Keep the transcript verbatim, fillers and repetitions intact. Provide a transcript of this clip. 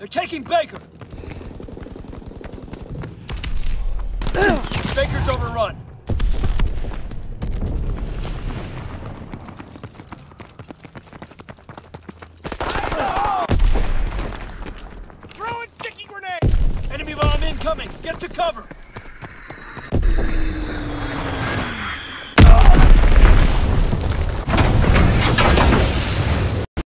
They're taking Baker! Baker's overrun. Throwing sticky grenade! Enemy bomb incoming! Get to cover!